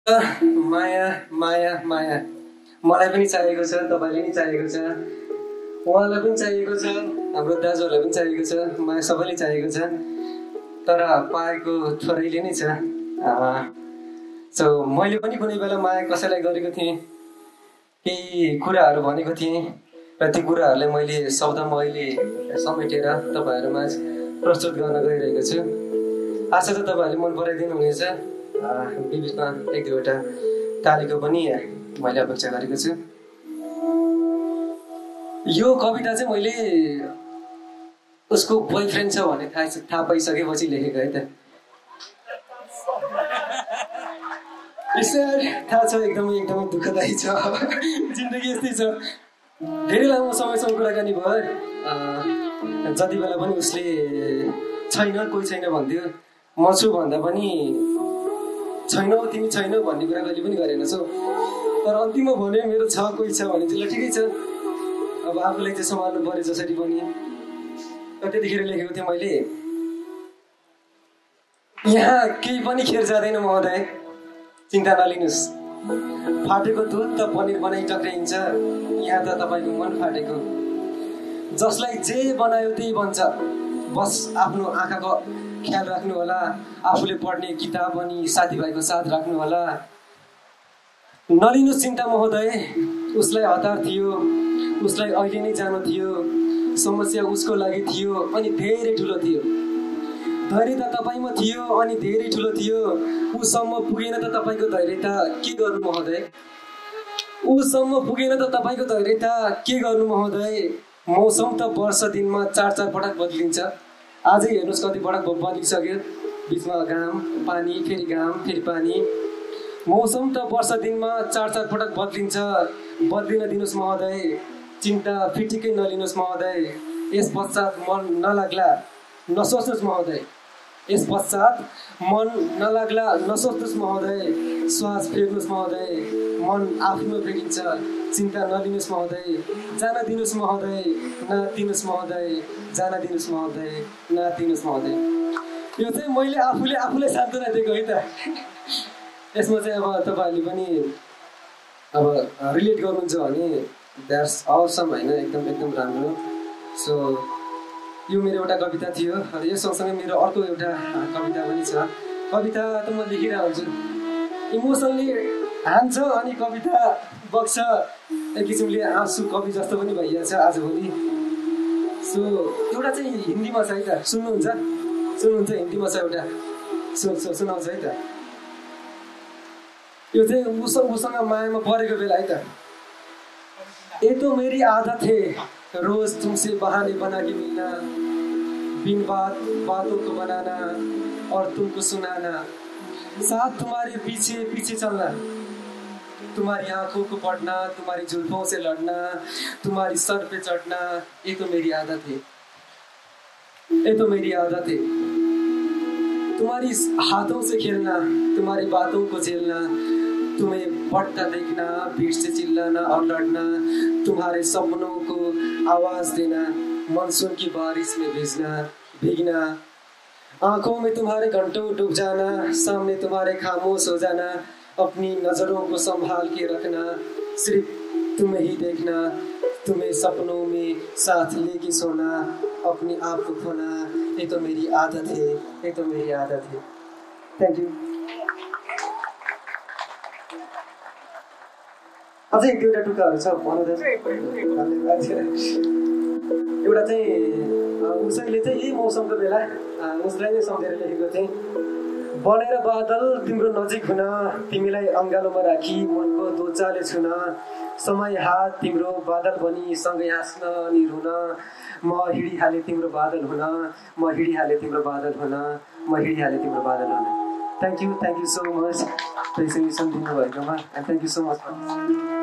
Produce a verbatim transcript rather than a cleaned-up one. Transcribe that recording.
माया माया माया मलाई पनि चाहिएको छ, तपाईँले पनि चाहिएको छ, उहाँलाई पनि चाहिएको छ, हाम्रो दाजुहरूलाई पनि चाहिएको छ, माया सबैले चाहिएको छ। तर पाएको थोरैले नै छ। सो मैले पनि कुनै बेला माया कसैलाई गरेको थिएँ, केही कुराहरू भनेको थिएँ र ती कुराहरूलाई मैले शब्दमा अहिले समेटेर तपाईँहरूमा प्रस्तुत गर्न गइरहेको छु। आशा छ तपाईँहरूले मन पराइदिनु हुनेछ। बिचमा एक दुईवटा तालीको पनि मैले अपेक्षा गरेको छु। यो कविता चाहिँ मैले उसको बोयफ्रेन्ड छ भन्ने थाहा थाहा पाइसकेपछि लेखेको है त। थाहा छ, एकदमै एकदमै दुःखदायी छ। जिन्दगी यस्तै छ। धेरै लामो समयसम्म कुराकानी भयो। जति बेला पनि उसले छैन, कोही छैन भन्थ्यो, म छु भन्दा पनि छैनौ तिमी छैनौ भन्ने कुरा कहिले पनि गरेनछौ। तर अन्तिममा भन्यो मेरो छ, कोही छ भने चाहिँ ल ठिकै छ, अब आफूलाई चाहिँ सम्हाल्नु पर्यो जसरी पनि। त्यतिखेर लेखेको थिएँ मैले, यहाँ केही पनि खेर जाँदैन महोदय, चिन्ता नलिनुहोस्। फाटेको दुध त पनिर बनाइ टक्राइन्छ, यहाँ त तपाईँको मन फाटेको। जसलाई जे बनायो त्यही बन्छ, बस आफ्नो आँखाको ख्याल राख्नु होला, आफूले पढ्ने किताब अनि साथीभाइको साथ राख्नु होला। नलिनुहोस् चिन्ता महोदय, उसलाई हतार थियो, उसलाई अहिले नै जानु थियो, समस्या उसको लागि थियो अनि धेरै ठुलो थियो। धैर्य त तपाईँमा थियो अनि धेरै ठुलो थियो, उसम्म पुगेन त तपाईँको धैर्यता के गर्नु महोदय, उसम्म पुगेन त तपाईँको धैर्यता के गर्नु महोदय। मौसम त वर्ष दिनमा चार चार पटक बदलिन्छ, आजै हेर्नुहोस् कति पटक बदलिसक्यो, बिचमा घाम पानी फेरि घाम फेरि पानी। मौसम त वर्ष दिनमा चार चार पटक बदलिन्छ, बदलिन दिनुहोस् महोदय, चिन्ता फिटिकै नलिनुहोस् महोदय। यस पश्चात मन नलाग्ला नसोच्नुहोस् महोदय, यस पश्चात मन नलाग्ला नसोच्नुहोस् महोदय। श्वास फेर्नुहोस् महोदय, मन आफ्नो फेरिन्छ, चिन्ता नलिनुहोस् महोदय, जान दिनुहोस् महोदय, नदिनुहोस् महोदय, जान दिनुहोस् महोदय, नदिनुहोस् महोदय। यो चाहिँ मैले आफूले आफूलाई सान्त्वना दिएको है त। यसमा चाहिँ अब तपाईँहरूले पनि अब रिलेट गर्नुहुन्छ भने द्याट्स अवसम होइन, एकदम एकदम राम्रो। सो यो मेरो एउटा कविता थियो र यो सँगसँगै मेरो अर्को एउटा कविता पनि छ। कविता त म लेखिरहेको हुन्छु, इमोसनली हान्छ अनि कविता बग्छ, एक किसिमले आँसु कवि जस्तो पनि भइहाल्छ आजभोलि। सो एउटा चाहिँ हिन्दीमा छ है त, सुन्नुहुन्छ सुन्नुहुन्छ हिन्दीमा छ एउटा, सु सुनाउँछ है त। यो चाहिँ उस उसँग मायामा परेको बेला है त। ये तो मेरी आदत है रोज तुमसे बहाने बना के मिलना, बिन बात बातों को बनाना और तुमको सुनाना, साथ तुम्हारे पीछे पीछे चलना, तुम्हारी आंखों को पढ़ना, तुम्हारी जुल्फों से लड़ना, तुम्हारी सर पे चढ़ना। ये तो मेरी आदत है, ये तो मेरी आदत है, तुम्हारी हाथों से खेलना, तुम्हारी बातों को झेलना, तुम्हें बढ़ता देखना, भीड़ से चिल्लाना और लड़ना, तुम्हारे सपनों को आवाज देना, मानसून की बारिश में भीगना भीगना, आंखों में तुम्हारे घंटों डूब जाना, सामने तुम्हारे खामोश हो जाना, अपनी नजरों को संभाल के रखना, सिर्फ तुम्हें ही देखना, तुम्हें सपनों में साथ लेके सोना, अपने आप को खोना। ये तो मेरी आदत है, ये तो मेरी आदत है। Thank you. अझै एक दुईवटा टुक्काहरू छ भन्नु एउटा चाहिँ उसैले चाहिँ यही मौसमको बेला उसलाई नै सम्झेर लेखेको थिएँ। बनेर बादल तिम्रो नजिक हुन, तिमीलाई अङ्गालोमा राखी मनको दोचाले छुन, समय हात तिम्रो बादल बनी सँगै हाँस्न अनि रुन, म हिँडिहालेँ तिम्रो बादल हुन, म हिँडिहालेँ तिम्रो बादल हुन, म हिँडिहालेँ तिम्रो बादल हुन। Thank you, thank you so much त्यसरी सम्झिनु भएकोमा, and thank you so much.